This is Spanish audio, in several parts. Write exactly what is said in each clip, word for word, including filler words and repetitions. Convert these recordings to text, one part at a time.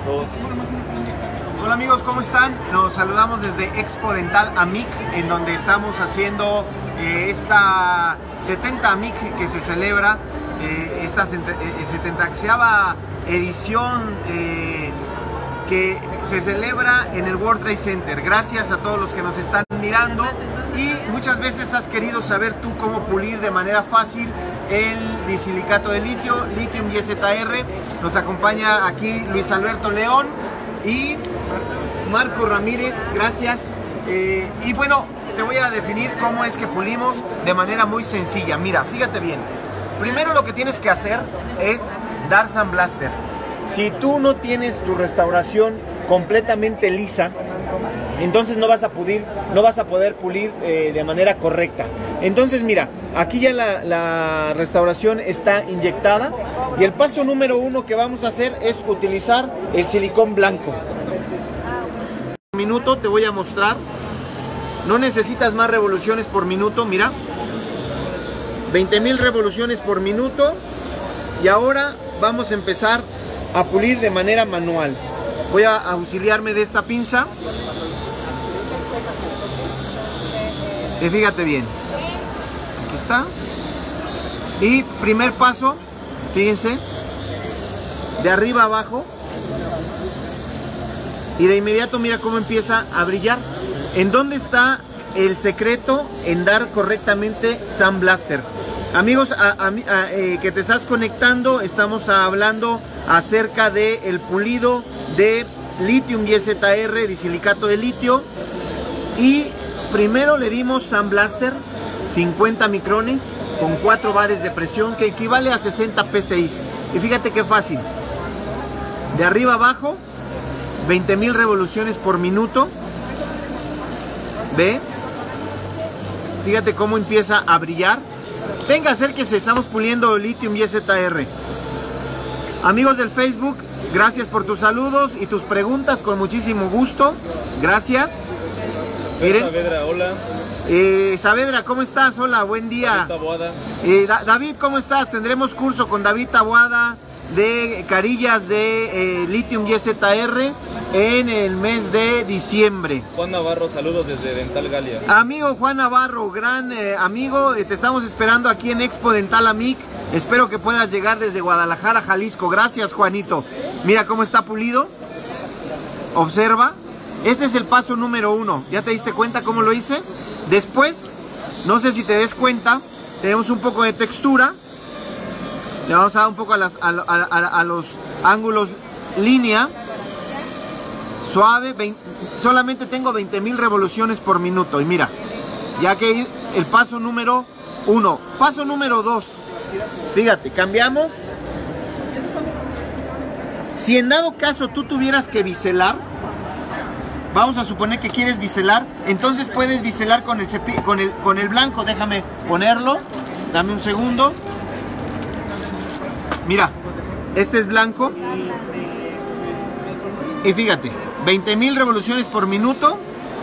Dos. Hola amigos, ¿cómo están? Nos saludamos desde Expo Dental AMIC, en donde estamos haciendo eh, esta setenta AMIC que se celebra, eh, esta setentaava edición eh, que se celebra en el World Trade Center. Gracias a todos los que nos están mirando, y muchas veces has querido saber tú cómo pulir de manera fácil el disilicato de litio, Lithium Y Z R. Nos acompaña aquí Luis Alberto León y Marco Ramírez, gracias. Eh, y bueno, te voy a definir cómo es que pulimos de manera muy sencilla. Mira, fíjate bien. Primero lo que tienes que hacer es dar sandblaster. Si tú no tienes tu restauración completamente lisa, entonces no vas a poder, no vas a poder pulir eh, de manera correcta. Entonces mira, aquí ya la, la restauración está inyectada, y el paso número uno que vamos a hacer es utilizar el silicón blanco. Un minuto te voy a mostrar. No necesitas más revoluciones por minuto, mira. veinte mil revoluciones por minuto. Y ahora vamos a empezar a pulir de manera manual. Voy a auxiliarme de esta pinza. Y fíjate bien. Aquí está. Y primer paso, fíjense, de arriba a abajo. Y de inmediato mira cómo empieza a brillar. ¿En dónde está el secreto en dar correctamente sandblaster? Amigos a, a, a, eh, que te estás conectando, estamos hablando acerca del pulido de Lithium Y Z R, disilicato de litio. Y primero le dimos sandblaster cincuenta micrones con cuatro bares de presión, que equivale a sesenta P S I. Y fíjate qué fácil. De arriba abajo, veinte mil revoluciones por minuto. ¿Ve? Fíjate cómo empieza a brillar. Venga, acérquese, estamos puliendo Lithium Y Z R. Amigos del Facebook, gracias por tus saludos y tus preguntas, con muchísimo gusto. Gracias. Miren. Saavedra, hola. Eh, Saavedra, ¿cómo estás? Hola, buen día. David Taboada. Eh, Da- David, ¿cómo estás? Tendremos curso con David Taboada de carillas de eh, Lithium Y Z R en el mes de diciembre. Juan Navarro, saludos desde Dental Galia. Amigo Juan Navarro, gran eh, amigo, eh, te estamos esperando aquí en Expo Dental AMIC. Espero que puedas llegar desde Guadalajara, Jalisco. Gracias, Juanito. Mira cómo está pulido. Observa. Este es el paso número uno. ¿Ya te diste cuenta cómo lo hice? Después, no sé si te des cuenta, tenemos un poco de textura. Le vamos a dar un poco a, las, a, a, a, a los ángulos línea. Suave. veinte, solamente tengo veinte mil revoluciones por minuto. Y mira, ya que el paso número uno. Paso número dos. Fíjate, cambiamos. Si en dado caso tú tuvieras que biselar, vamos a suponer que quieres biselar, entonces puedes biselar con el, con el, con el blanco. Déjame ponerlo. Dame un segundo. Mira, este es blanco. Y fíjate, veinte mil revoluciones por minuto.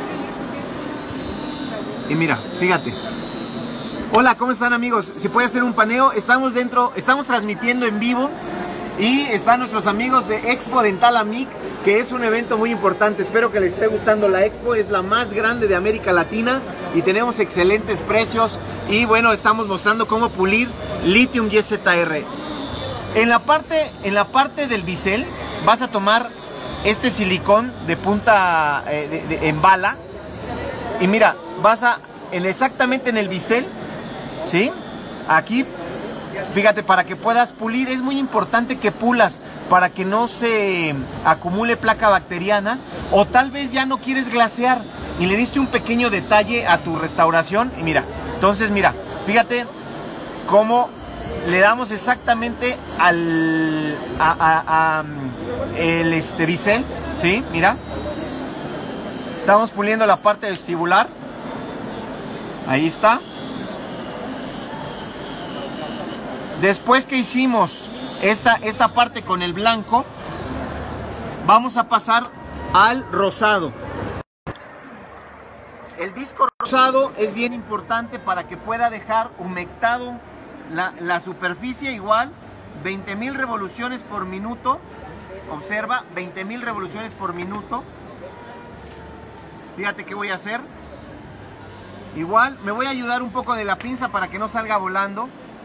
Y mira, fíjate. Hola, ¿cómo están amigos? Si puede hacer un paneo, estamos dentro, estamos transmitiendo en vivo. Y están nuestros amigos de Expo Dental AMIC, que es un evento muy importante. Espero que les esté gustando la Expo. Es la más grande de América Latina y tenemos excelentes precios. Y bueno, estamos mostrando cómo pulir Lithium Y Z R. En la parte, en la parte del bisel vas a tomar este silicón de punta eh, de, de, en bala. Y mira, vas a, en exactamente en el bisel, ¿sí? Aquí. Fíjate, para que puedas pulir, es muy importante que pulas para que no se acumule placa bacteriana, o tal vez ya no quieres glasear y le diste un pequeño detalle a tu restauración. Y mira, entonces mira, fíjate cómo le damos exactamente al a, a, a, el este bisel, ¿sí? Mira, estamos puliendo la parte vestibular. Ahí está. Después que hicimos esta, esta parte con el blanco, vamos a pasar al rosado. El disco rosado es bien importante para que pueda dejar humectado la, la superficie igual, veinte mil revoluciones por minuto. observa, veinte mil revoluciones por minuto. Fíjate qué voy a hacer. Igual me voy a ayudar un poco de la pinza para que no salga volando.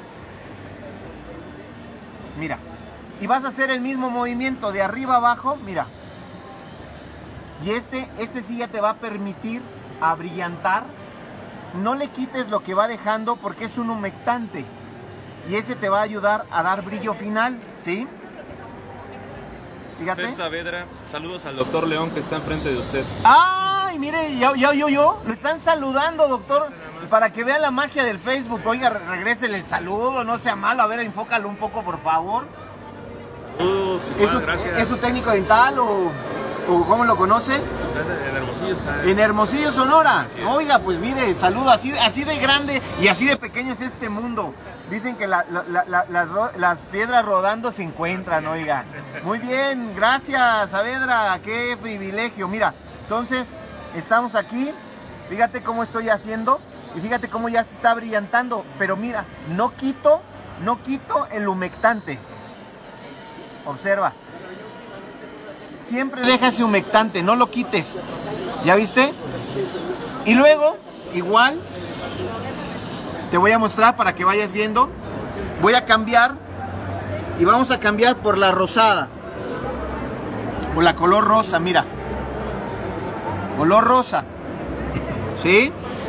Mira. Y vas a hacer el mismo movimiento de arriba abajo, mira. Y este, este sí ya te va a permitir abrillantar. No le quites lo que va dejando porque es un humectante. Y ese te va a ayudar a dar brillo final, ¿sí? Fíjate. Fer Saavedra, saludos al doctor León que está enfrente de usted. ¡Ay! Mire, yo, yo, yo, yo. Lo están saludando, doctor. Para que vean la magia del Facebook. Oiga, regrésele el saludo, no sea malo. A ver, enfócalo un poco, por favor. Saludos, ¿Es su, gracias. ¿Es su técnico dental o, o cómo lo conoce? En Hermosillo está. En Hermosillo, Sonora. Oiga, pues mire, saludo. Así, así de grande y así de pequeño es este mundo. Dicen que la, la, la, la, las, las piedras rodando se encuentran, oiga. Muy bien, gracias, Saavedra. Qué privilegio. Mira, entonces estamos aquí. Fíjate cómo estoy haciendo. Y fíjate cómo ya se está brillantando. Pero mira, no quito, no quito el humectante. Observa. Siempre deja ese humectante, no lo quites. ¿Ya viste? Y luego, igual, te voy a mostrar para que vayas viendo. Voy a cambiar y vamos a cambiar por la rosada. O la color rosa, mira. Color rosa. ¿Sí?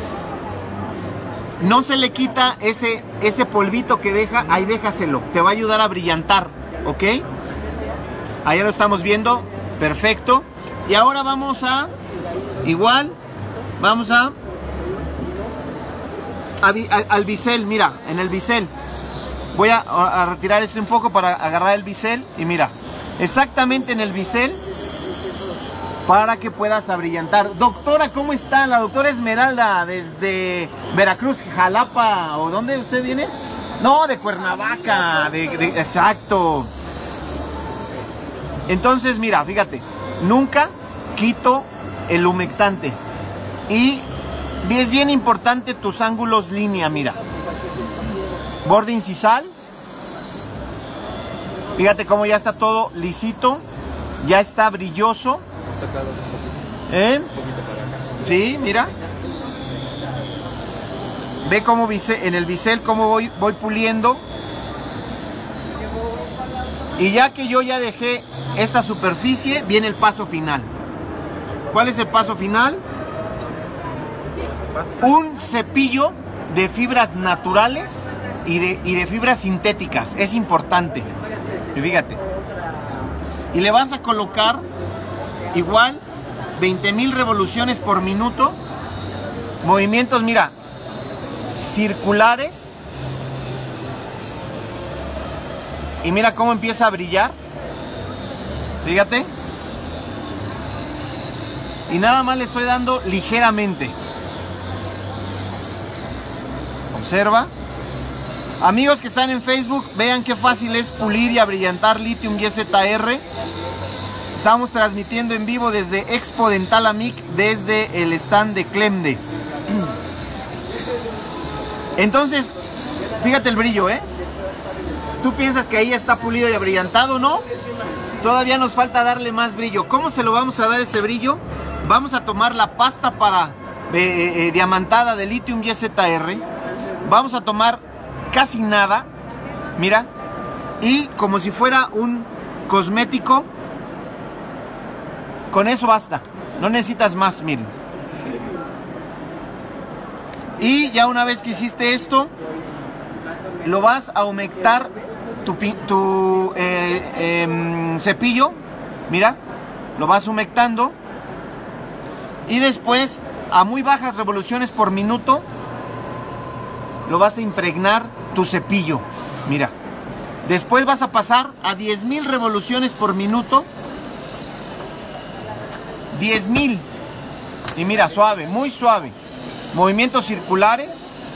No se le quita ese, ese polvito que deja, ahí déjaselo. Te va a ayudar a brillantar, ¿ok? Ahí lo estamos viendo. Perfecto. Y ahora vamos a, igual, vamos a, a, a al bisel, mira, en el bisel. Voy a, a retirar este un poco para agarrar el bisel y mira, exactamente en el bisel para que puedas abrillantar. Doctora, ¿cómo está? La doctora Esmeralda desde Veracruz, Jalapa, ¿o dónde usted viene? No, de Cuernavaca, de, de, exacto. Entonces, mira, fíjate, nunca quito el humectante. Y es bien importante tus ángulos línea, mira. Borde incisal. Fíjate cómo ya está todo lisito. Ya está brilloso. ¿Eh? Sí, mira. Ve cómo en el bisel cómo voy, voy puliendo. Y ya que yo ya dejé esta superficie, viene el paso final. ¿Cuál es el paso final? Un cepillo de fibras naturales y de, y de fibras sintéticas. Es importante. Y fíjate. Y le vas a colocar igual veinte mil revoluciones por minuto. Movimientos, mira, circulares. Y mira cómo empieza a brillar. Fíjate. Y nada más le estoy dando ligeramente. Observa. Amigos que están en Facebook, vean qué fácil es pulir y abrillantar Lithium Y Z R. Estamos transmitiendo en vivo desde Expo Dental Amic, desde el stand de Clemde. Entonces, fíjate el brillo, ¿eh? Tú piensas que ahí está pulido y abrillantado, ¿no? Todavía nos falta darle más brillo. ¿Cómo se lo vamos a dar ese brillo? Vamos a tomar la pasta para eh, eh, diamantada de Lithium Y Z R. Vamos a tomar casi nada, mira, y como si fuera un cosmético, con eso basta, no necesitas más, miren. Y ya una vez que hiciste esto, lo vas a humectar tu, tu eh, eh, cepillo, mira, lo vas humectando y después a muy bajas revoluciones por minuto lo vas a impregnar tu cepillo, mira. Después vas a pasar a diez mil revoluciones por minuto. diez mil. Y mira, suave, muy suave. Movimientos circulares.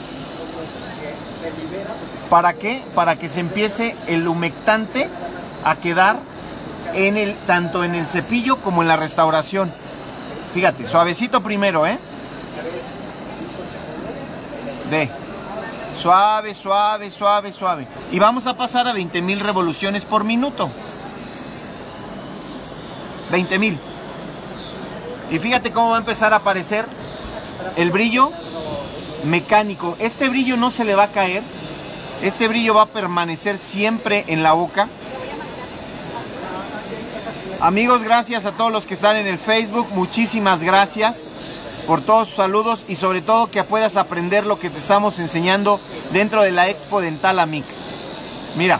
¿Para qué? Para que se empiece el humectante a quedar en el, tanto en el cepillo como en la restauración. Fíjate, suavecito primero, ¿eh? Ve. Suave, suave, suave, suave. Y vamos a pasar a veinte mil revoluciones por minuto. veinte mil. Y fíjate cómo va a empezar a aparecer el brillo mecánico. Este brillo no se le va a caer. Este brillo va a permanecer siempre en la boca. Amigos, gracias a todos los que están en el Facebook. Muchísimas gracias por todos sus saludos y sobre todo que puedas aprender lo que te estamos enseñando dentro de la Expo Dental Amic. Mira.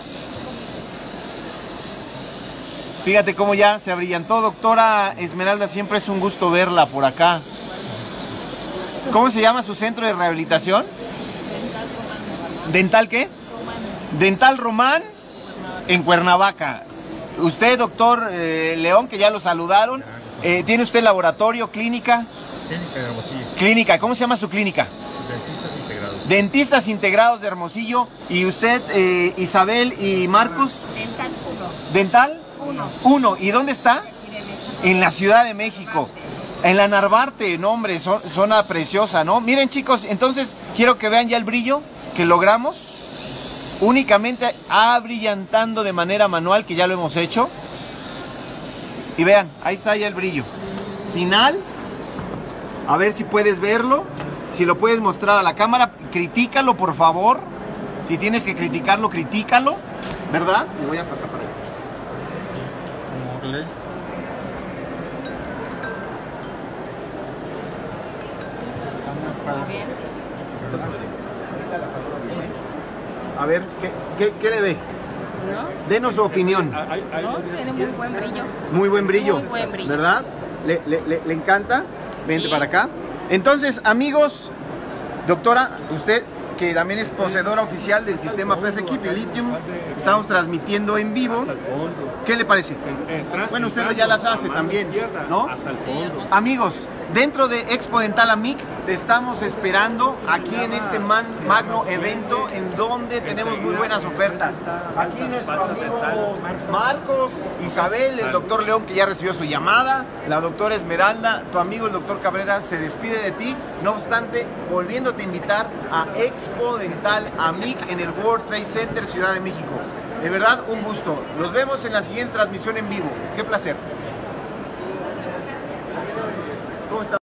Fíjate cómo ya se abrillantó. Doctora Esmeralda, siempre es un gusto verla por acá. ¿Cómo se llama su centro de rehabilitación? ¿Dental qué? Dental Román en Cuernavaca. Usted, doctor eh, León, que ya lo saludaron, eh, ¿tiene usted laboratorio, clínica? Clínica de Hermosillo. Clínica, ¿cómo se llama su clínica? Dentistas integrados. Dentistas Integrados de Hermosillo. ¿Y usted, eh, Isabel y Marcos? Dental uno. ¿Dental? Uno. Uno. ¿Y dónde está? En la Ciudad de México. En la Narvarte, no hombre, zo- zona preciosa, ¿no? Miren chicos, entonces quiero que vean ya el brillo que logramos. Únicamente abrillantando de manera manual, que ya lo hemos hecho. Y vean, ahí está ya el brillo final. A ver si puedes verlo. Si lo puedes mostrar a la cámara, critícalo por favor. Si tienes que criticarlo, critícalo. ¿Verdad? Y voy a pasar para allá. Bien. A ver, ¿qué, qué, qué le ve? ¿No? Denos su opinión. ¿No? Tiene muy buen brillo. Muy buen brillo. Muy buen brillo. ¿Verdad? ¿Le, le, le, le encanta? Vente Sí. para acá. Entonces, amigos, doctora, usted que también es poseedora oficial del sistema P F Keep y Lithium, estamos transmitiendo en vivo. ¿Qué le parece? Bueno, usted ya las hace también, ¿no? Amigos, dentro de Expo Dental Amic te estamos esperando aquí en este man- magno evento en donde tenemos muy buenas ofertas. Aquí nuestro amigo Marcos, Isabel, el doctor León que ya recibió su llamada, la doctora Esmeralda, tu amigo el doctor Cabrera se despide de ti, no obstante, volviéndote a invitar a Expo Dental Amic en el World Trade Center Ciudad de México. De verdad, un gusto. Nos vemos en la siguiente transmisión en vivo. Qué placer. ¿Cómo está?